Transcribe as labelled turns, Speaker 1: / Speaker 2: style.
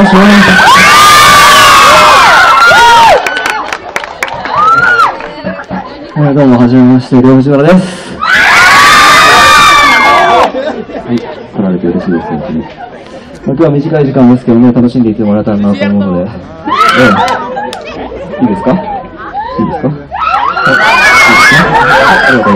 Speaker 1: し終わりました。どうも、はじめまして、両藤原です。はい、来られてよろしいですかね。今日は短い時間ですけどね、楽しんでいってもらえたらなと思うので、いいですか？いいですか？はい、いいですか？ありがとうございます。